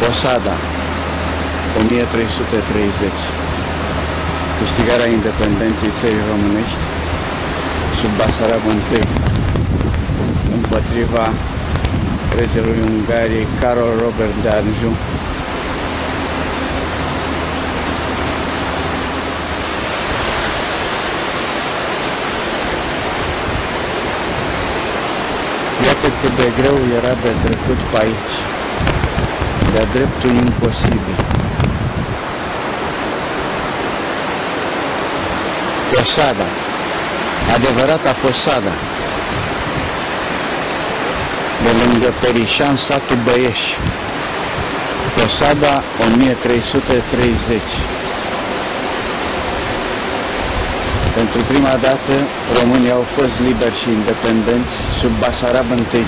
Posada, 1330. Câștigarea independenței țării românești sub Basarabul I împotriva regelui Ungariei Carol Robert de Anjou. Iată cât de greu era de trecut pe aici, de-a dreptul imposibil. Posada, adevărata Posada, de lângă Perișan, satul Băieș. Posada, 1330. Pentru prima dată, românii au fost liberi și independenți sub Basarab I.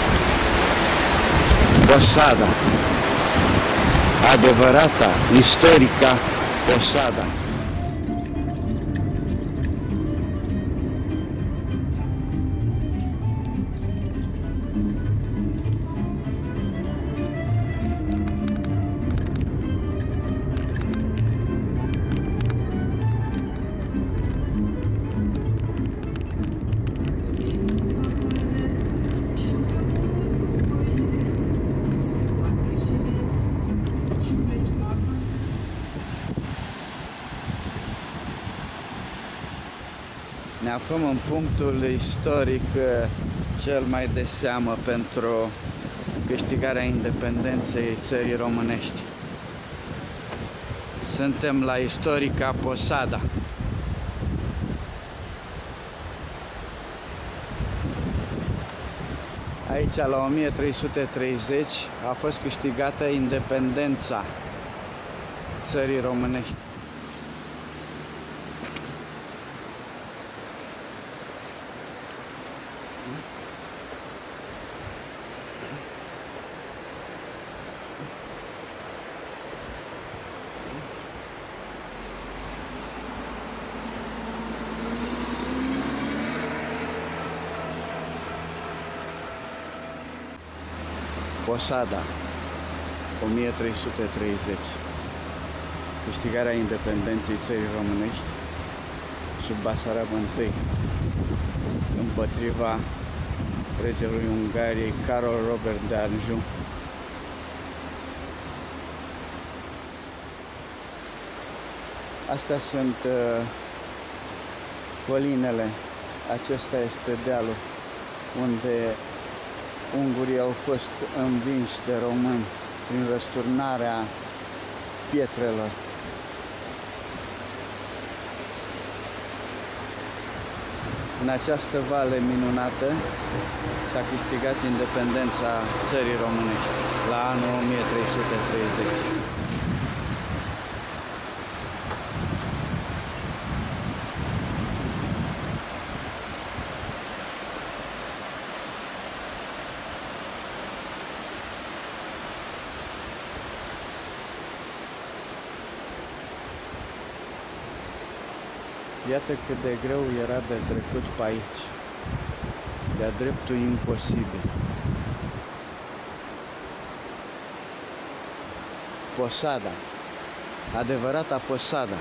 Posada, adevărata, istorica Posada. Ne aflăm în punctul istoric cel mai de seamă pentru câștigarea independenței țării românești. Suntem la istorica Posada. Aici, la 1330, a fost câștigată independența țării românești. Posada, 1330. Câștigarea independenței țării românești sub Basarabul I împotriva regelui Ungariei Carol Robert de Anjou. Astea sunt colinele, acesta este dealul unde ungurii au fost învinși de români prin răsturnarea pietrelor. În această vale minunată s-a câștigat independența țării românești la anul 1330. Iată cât de greu era de trecut pe aici, de-a dreptul imposibil. Posada, adevărata Posada,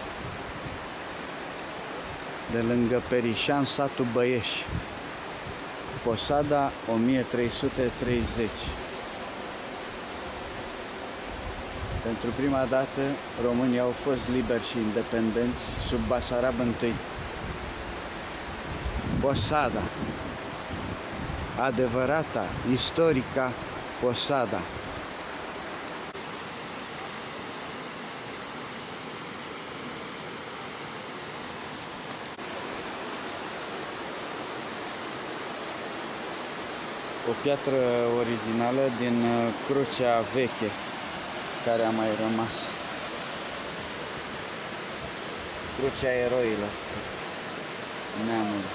de lângă Perișan, satul Băieș. Posada, 1330. Pentru prima dată, românii au fost liberi și independenți sub Basarab I. Posada, adevărata, istorica Posada. O piatră originală din crucea veche care a mai rămas. Crucea eroilor neamului.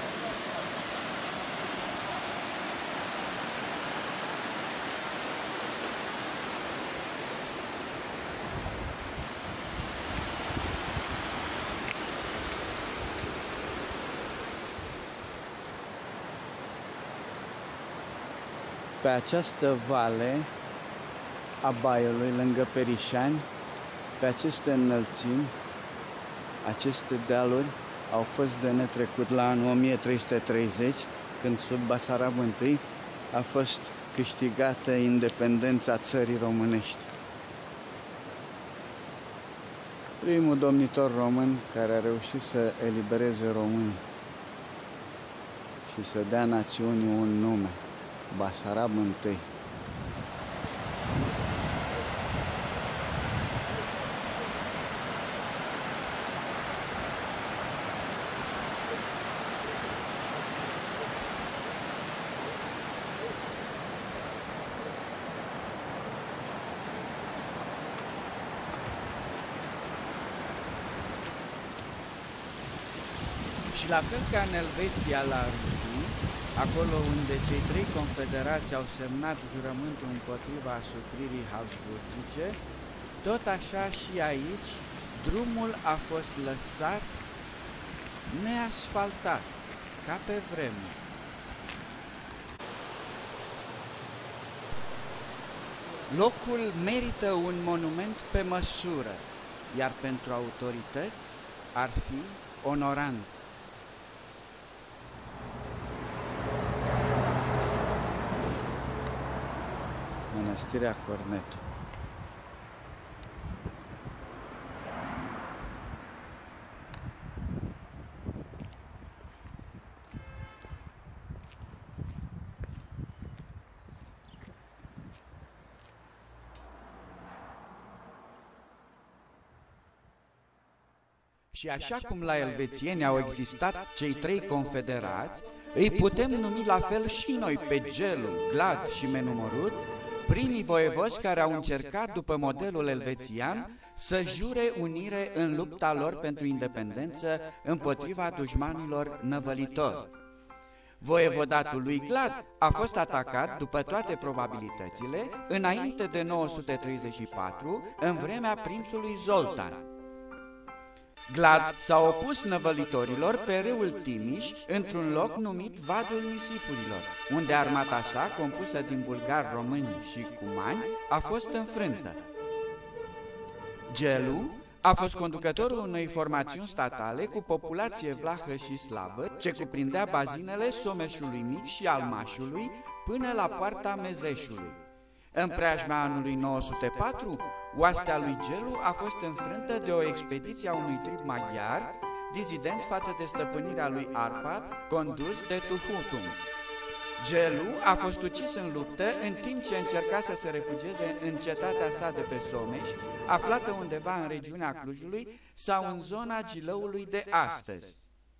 Pe această vale a Baiului, lângă Perișani. Pe aceste înălțimi, aceste dealuri au fost de netrecut la anul 1330, când sub Basarab I a fost câștigată independența țării românești. Primul domnitor român care a reușit să elibereze românii și să dea națiunii un nume, Basarab I. Și la fel ca în Elveția la Rudi, acolo unde cei trei confederați au semnat jurământul împotriva asupririi habsburgice, tot așa și aici drumul a fost lăsat neasfaltat, ca pe vremuri. Locul merită un monument pe măsură, iar pentru autorități ar fi onorant. Mănăstirea Cornetu. Și așa cum la elvețieni au existat cei trei confederați, îi putem numi la fel și noi pe Gelu, Glad și Menumorut, primii voievozi care au încercat, după modelul elvețian, să jure unire în lupta lor pentru independență împotriva dușmanilor năvălitori. Voievodatul lui Glad a fost atacat, după toate probabilitățile, înainte de 934, în vremea prințului Zoltan. Glad s-a opus năvălitorilor pe râul Timiș, într-un loc numit Vadul Nisipurilor, unde armata sa, compusă din bulgari, români și cumani, a fost înfrântă. Gelu a fost conducătorul unei formațiuni statale cu populație vlahă și slavă, ce cuprindea bazinele Someșului Mic și al Mașului până la poarta Mezeșului. În preajma anului 904, oastea lui Gelu a fost înfrântă de o expediție a unui trib maghiar, dizident față de stăpânirea lui Arpad, condus de Tuhutum. Gelu a fost ucis în luptă în timp ce încerca să se refugieze în cetatea sa de pe Someș, aflată undeva în regiunea Clujului sau în zona Gilăului de astăzi.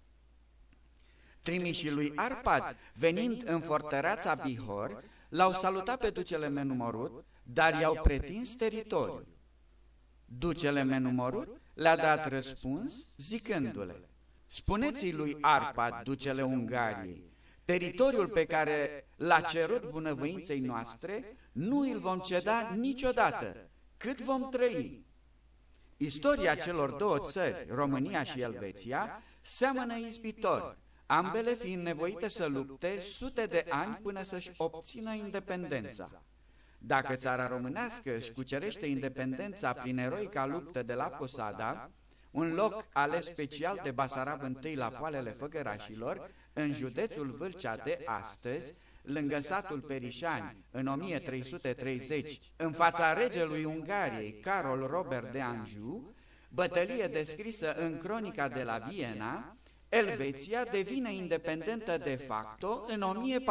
Trimișii lui Arpad, venind în fortăreața Bihor, l-au salutat pe ducele Menumorut, dar i-au pretins teritoriul. Ducele Menumorut le-a dat răspuns zicându-le: spuneți-i lui Arpad, ducele Ungariei, teritoriul pe care l-a cerut bunăvoinței noastre nu îl vom ceda niciodată, cât vom trăi. Istoria celor două țări, România și Elveția, seamănă izbitor, ambele fiind nevoite să lupte sute de ani până să-și obțină independența. Dacă țara românească își cucerește independența prin eroica luptă de la Posada, un loc ales special de Basarab I la poalele Făgărașilor, în județul Vâlcea de astăzi, lângă satul Perișani, în 1330, în fața regelui Ungariei, Carol Robert de Anjou, bătălie descrisă în cronica de la Viena, Elveția devine independentă de facto în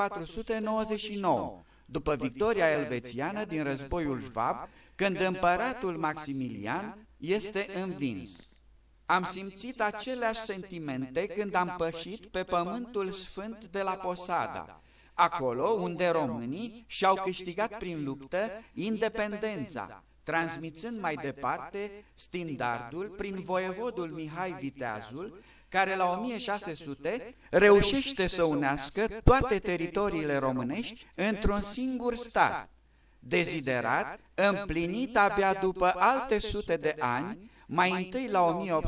1499, după victoria elvețiană din războiul Șvab, când împăratul Maximilian este învins. Am simțit aceleași sentimente când am pășit pe pământul sfânt de la Posada, acolo unde românii și-au câștigat prin luptă independența, transmițând mai departe standardul prin voievodul Mihai Viteazul, care la 1600 reușește să unească toate teritoriile românești într-un singur stat, deziderat împlinit abia după alte sute de ani, mai întâi la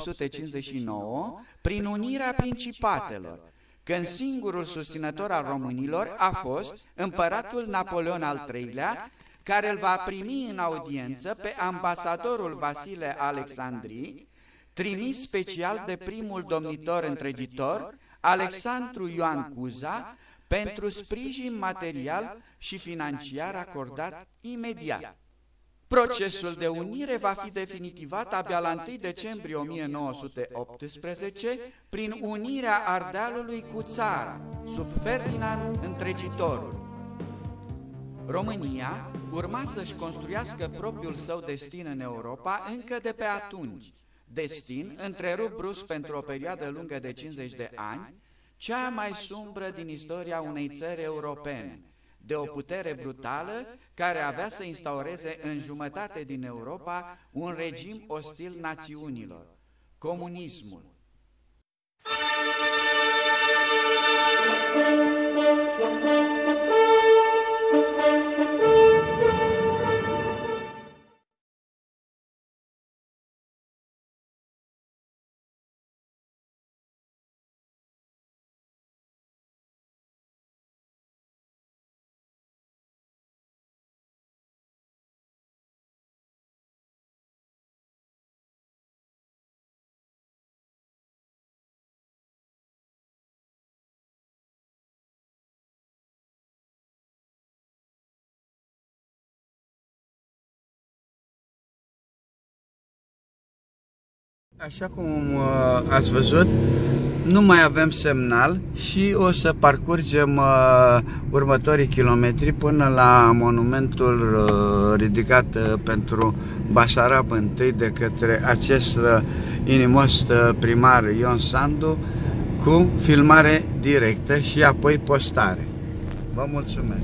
1859, prin unirea principatelor, când singurul susținător al românilor a fost împăratul Napoleon al III-lea, care îl va primi în audiență pe ambasadorul Vasile Alexandrii, trimis special de primul domnitor întregitor, Alexandru Ioan Cuza, pentru sprijin material și financiar acordat imediat. Procesul de unire va fi definitivat abia la 1 decembrie 1918 prin unirea Ardealului cu țara, sub Ferdinand Întregitorul. România urma să-și construiască propriul său destin în Europa încă de pe atunci, destin întrerupt brusc pentru o perioadă lungă de 50 de ani, cea mai sumbră din istoria unei țări europene, de o putere brutală care avea să instaureze în jumătate din Europa un regim ostil națiunilor, comunismul. Așa cum ați văzut, nu mai avem semnal și o să parcurgem următorii kilometri până la monumentul ridicat pentru Basarab I de către acest inimos primar Ion Sandu, cu filmare directă și apoi postare. Vă mulțumesc!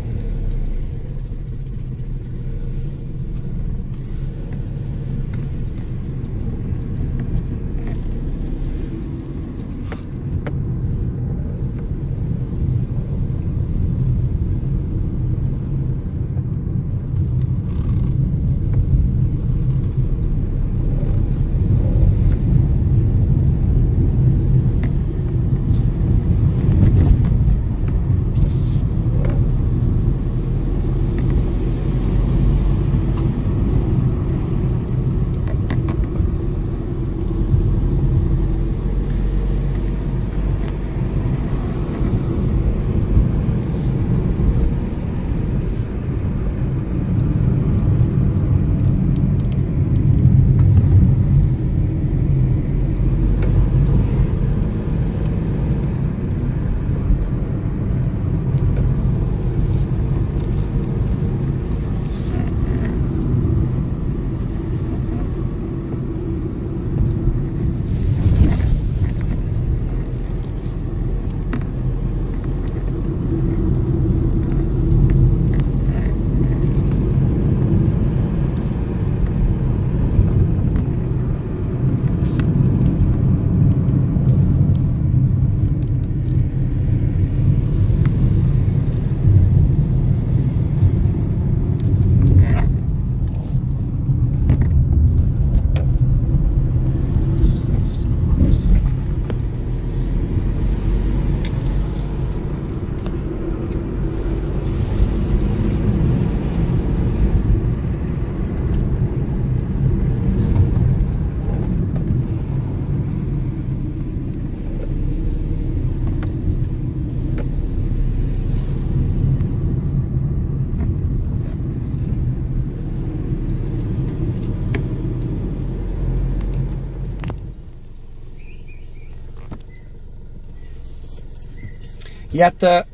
Iată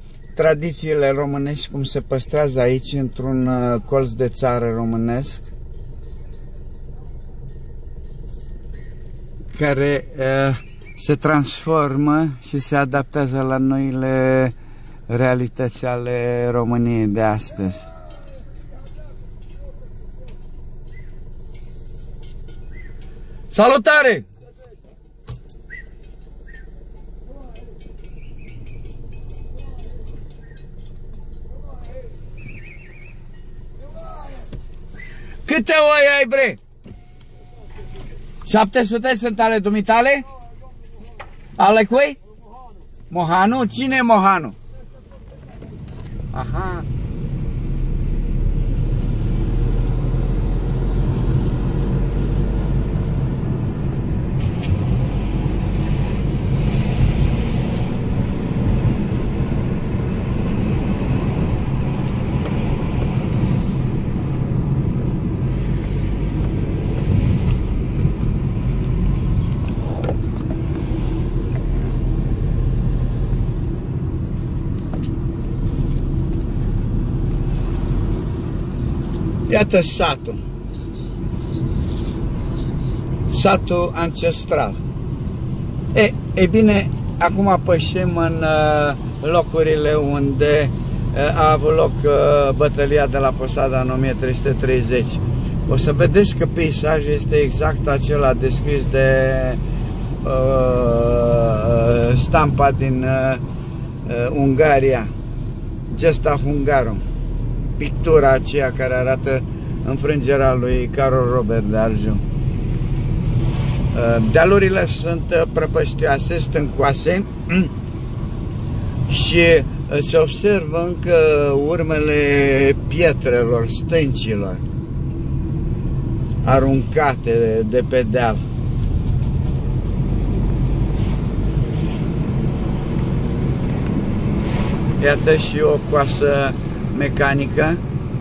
tradițiile românești cum se păstrează aici, într-un colț de țară românesc, care se transformă și se adaptează la noile realități ale României de astăzi. Salutare! Câte oi ai, bre? 700 sunt ale dumitale? Ale cui? Mohanu? Cine e Mohanu? Aha. Iată satul. Satul ancestral. E bine, acum pășim în locurile unde a avut loc bătălia de la Posada în 1330. O să vedeți că peisajul este exact acela descris de stampa din Ungaria, Gesta Hungarum, pictura aceea care arată înfrângerea lui Carol Robert de Anjou. Dealurile sunt prăpăstioase, stâncoase și se observă încă urmele pietrelor, stâncilor aruncate de pe deal. Iată și o coasă mecanică,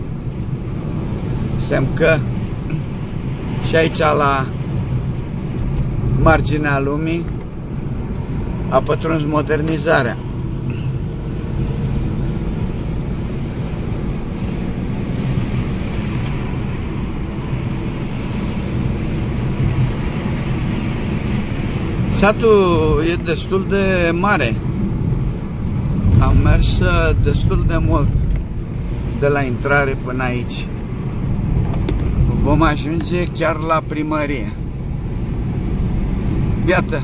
semn că și aici la marginea lumii a pătruns modernizarea. Satul e destul de mare. Am mers destul de mult de la intrare până aici. Vom ajunge chiar la primărie. Iată,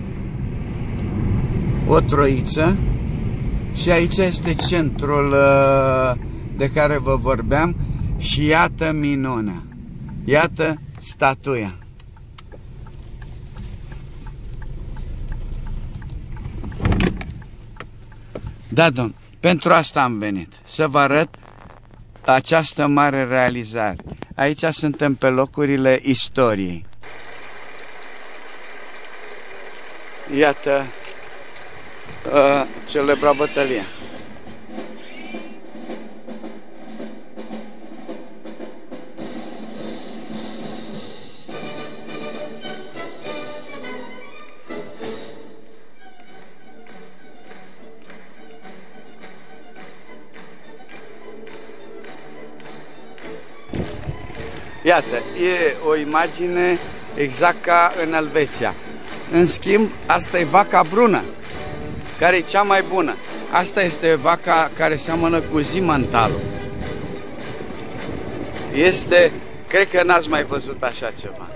o troiță și aici este centrul de care vă vorbeam și iată minunea, iată statuia. Da, domn, pentru asta am venit, să vă arăt această mare realizare. Aici suntem pe locurile istoriei. Iată celebra bătălie. Iată, e o imagine exact ca în Elveția. În schimb, asta e vaca brună, care e cea mai bună. Asta este vaca care seamănă cu Simmentalul. Este, cred că n-ați mai văzut așa ceva.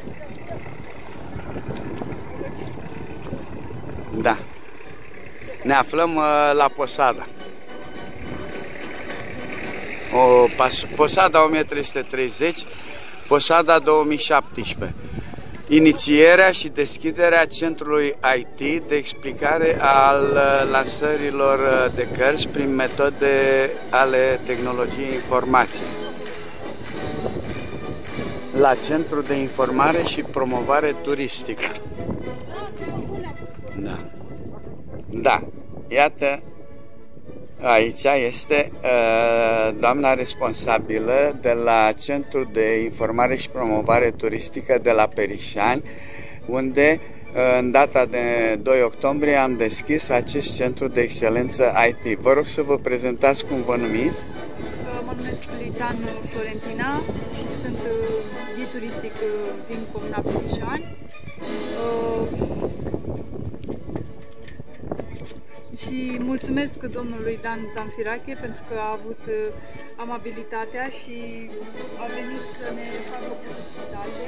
Da. Ne aflăm la Posada. Posada 1330, Posada 2017. Inițierea și deschiderea centrului IT de explicare al lansărilor de cărți prin metode ale tehnologiei informației. La Centrul de Informare și Promovare Turistică. Da. Da. Iată, aici este doamna responsabilă de la Centrul de Informare și Promovare Turistică de la Perișani, unde în data de 2 octombrie am deschis acest centru de excelență IT. Vă rog să vă prezentați cum vă numiți. Mă numesc Lițan Florentina și sunt ghid turistic din Comuna Perișani. Și mulțumesc domnului Dan Zamfirache pentru că a avut amabilitatea și a venit să ne facă publicitate.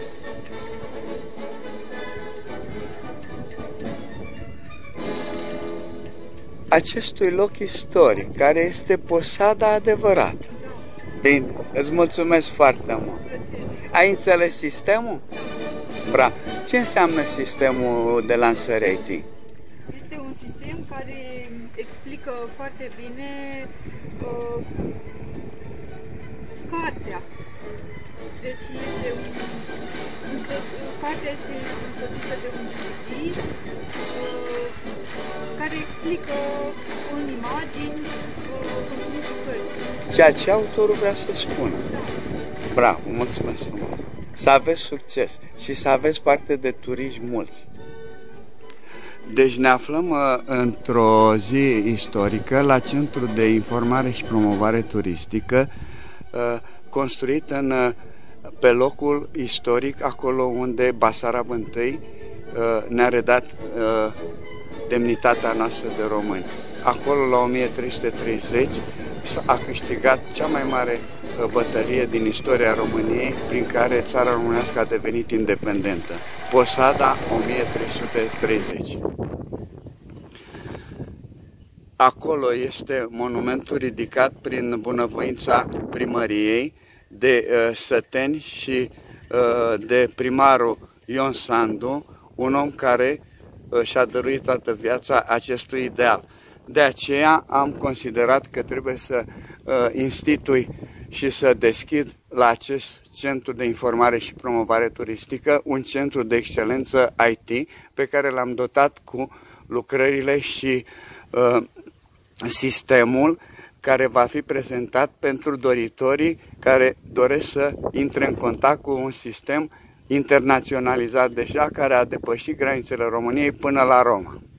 Acestui loc istoric, care este Posada adevărată. Bine, îți mulțumesc foarte mult. Ai înțeles sistemul? Bravo. Ce înseamnă sistemul de lansări IT? Este un sistem care explică foarte bine cartea. Deci este cartea este însoțită de un CD care explică în imagini conținutul cărții. Ceea ce autorul vrea să spună. Da. Bravo, mulțumesc frumos. Să aveți succes și să aveți parte de turiști mulți. Deci ne aflăm într-o zi istorică la Centrul de Informare și Promovare Turistică construit pe locul istoric, acolo unde Basarab I ne-a redat demnitatea noastră de români. Acolo, la 1330, a câștigat cea mai mare bătălie din istoria României, prin care țara românească a devenit independentă. Posada 1330. Acolo este monumentul ridicat prin bunăvoința primăriei de săteni și de primarul Ion Sandu, un om care și-a dăruit toată viața acestui ideal. De aceea am considerat că trebuie să institui și să deschid la acest centru de informare și promovare turistică un centru de excelență IT pe care l-am dotat cu lucrările și sistemul care va fi prezentat pentru doritorii care doresc să intre în contact cu un sistem internaționalizat deja, care a depășit granițele României până la Roma.